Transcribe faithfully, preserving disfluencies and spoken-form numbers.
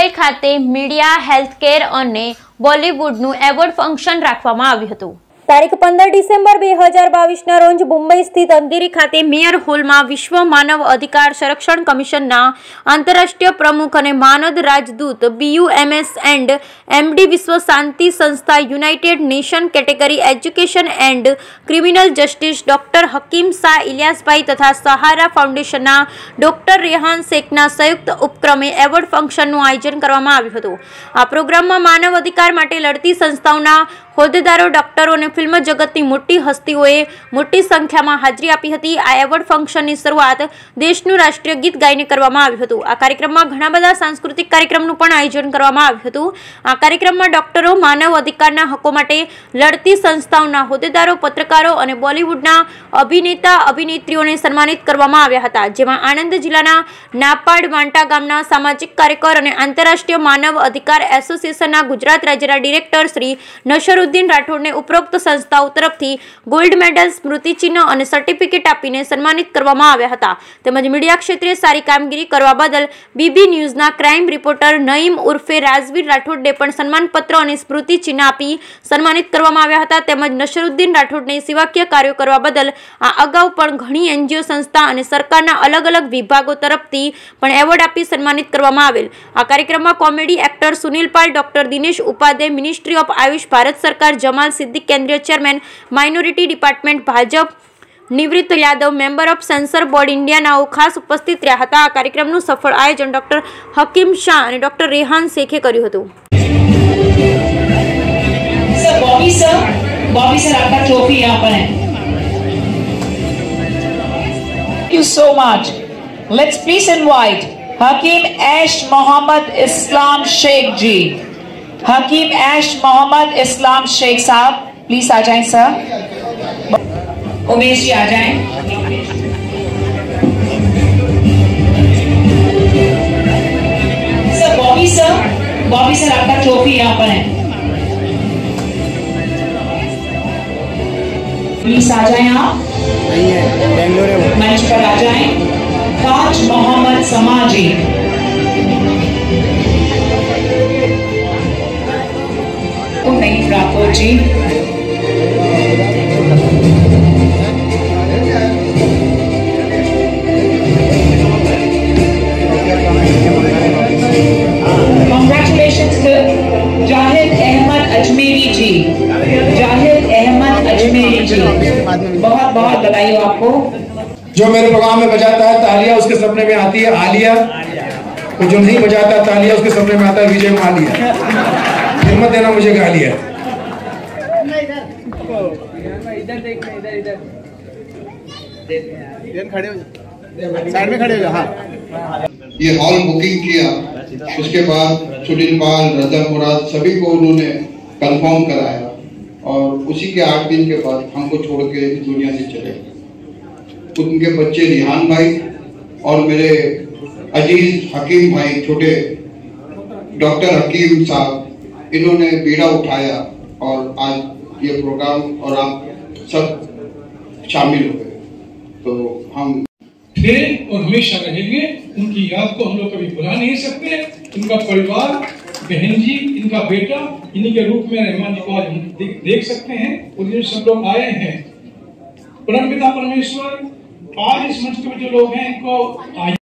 મુંબઈ ખાતે media, healthcare અને બોલિવૂડનું award function રાખવામાં આવ્યું હતું। તારીખ પંદર ડિસેમ્બર બે હજાર બાવીસના રોજ મુંબઈ સ્થિત અંધેરી ખાતે મેયર હોલમાં વિશ્વ માનવ અધિકાર સંરક્ષણ કમિશનના આંતરરાષ્ટ્રીય પ્રમુખ અને માનદ રાજદૂત બીયુએમએસ એન્ડ એમડી વિશ્વ શાંતિ સંસ્થા United Nation category education and criminal justice doctor Hakim Shah ઇલિયાસભાઈ તથા સહારા ફાઉન્ડેશનના ડોક્ટર રેહાન શેખના સંયુક્ત ઉપક્રમે એવોર્ડ ફંક્શનનું આયોજન કરવામાં આવ્યું હતું। આ પ્રોગ્રામમાં માનવ અધિકાર માટે લડતી સંસ્થાઓના હોદ્દેદારો, ડોક્ટરો અને ફિલ્મ જગતની મોટી હસ્તીઓએ મોટી સંખ્યામાં હાજરી આપી હતી। આ એવોર્ડ ફંક્શનની શરૂઆત દેશનું રાષ્ટ્રીય ગીત ગાઈને કરવામાં આવ્યું હતું। આ કાર્યક્રમમાં ઘણા બધા સાંસ્કૃતિક કાર્યક્રમનું પણ આયોજન કરવામાં આવ્યું હતું। આ કાર્યક્રમમાં ડોક્ટરો, માનવ અધિકારના હકો માટે લડતી સંસ્થાઓના હોદ્દેદારો, પત્રકારો અને બોલિવૂડના અભિનેતા અભિનેત્રીઓને સન્માનિત કરવામાં આવ્યા હતા, જેમાં આણંદ જિલ્લાના નાપાડ વાંટા ગામના સામાજિક કાર્યકર અને આંતરરાષ્ટ્રીય માનવ અધિકાર એસોસિએશનના ગુજરાત રાજ્યના ડિરેક્ટર શ્રી નશરુદ્દીન રાઠોડને ઉપરોક્ત સંસ્થાઓ તરફથી ગોલ્ડ મેડલ, સ્મૃતિચિહ્ન અને સર્ટિફિકેટ આપીને સન્માનિત કરવામાં આવ્યા હતા। તેમજ મીડિયા ક્ષેત્રે સારી કામગીરી કરવા બદલ બીબી ન્યૂઝના ક્રાઇમ રિપોર્ટર નઈમ ઉર્ફે રાજવીર રાઠોડને પણ સન્માનપત્ર અને સ્મૃતિચિહ્ન આપી સન્માનિત કરવામાં આવ્યા હતા। તેમજ નશરુદ્દીન રાઠોડને સેવાકીય કાર્યો કરવા બદલ આ અગાઉ પણ ઘણી એનજીઓ સંસ્થા અને સરકારના અલગ અલગ વિભાગો તરફથી પણ એવોર્ડ આપી સન્માનિત કરવામાં આવેલ। આ કાર્યક્રમમાં comedy actor Sunil Pal, doctor Dinesh Upadhyay, ministry of Ayush Bharat સરકાર, જમાલ સિદ્દીક કેન્દ્રીય ચેરમેન, માઇનોરિટી ડિપાર્ટમેન્ટ ભાજપ, નિવૃત્ત Yadav, member of censor board ઇન્ડિયાનાઓ ખાસ ઉપસ્થિત રહ્યા હતા। આ કાર્યક્રમનું સફળ આયોજન ડોક્ટર હકીમ શાહ અને ડોક્ટર રેહાન શેખે કર્યું હતું। Sir Bobby sir Bobby sir आपका ट्रॉफी यहाँ पर है। Thank you so much. Let's please invite Hakim Ash Mohammed Islam Sheikh जी। हकीम ऐश मोहम्मद इस्लाम शेख साहब प्लीज आ जाएं सर। उमेश जी आ जाएं। Sir Bobby sir Bobby sir आपका ट्रॉफी यहाँ पर है, प्लीज आ जाएं। आप नहीं है, बेंगलोर है वो। मंच पर आ जाएं। ताज मोहम्मद समाजी, नहीं राठौर जी, Congratulations to जाहिद अहमद अजमेरी जी। जाहिद अहमद अजमेरी जी, बहुत बहुत बधाई हो आपको। जो मेरे प्रोग्राम में बजाता है तालिया, उसके सपने में आती है आलिया, और जो नहीं बजाता तालिया, उसके सपने में आता है विजय मालिया। हिम्मत देना मुझे गालिया। इधर देखना, इधर इधर इधर खड़े हो, साइड में खड़े हो। हाँ, ये हॉल बुकिंग किया, उसके बाद सुनील पाल, रजा मुराद सभी को उन्होंने कंफर्म कराया, और उसी के आठ दिन के बाद हमको छोड़ के इस दुनिया से चले गए। उनके बच्चे रिहान भाई और मेरे अजीज हकीम भाई, छोटे डॉक्टर हकीम साहब, इन्होंने बीड़ा उठाया और आज ये प्रोग्राम और आप सब शामिल हो गए। तो हम थे और हमेशा रहेंगे। उनकी याद को हम लोग कभी भुला नहीं सकते। उनका परिवार, बहन जी, इनका बेटा, इन्हीं के रूप में रहमान जी को आज हम देख सकते हैं, और ये सब लोग आए हैं। परमपिता परमेश्वर आज इस मंच पे जो लोग हैं इनको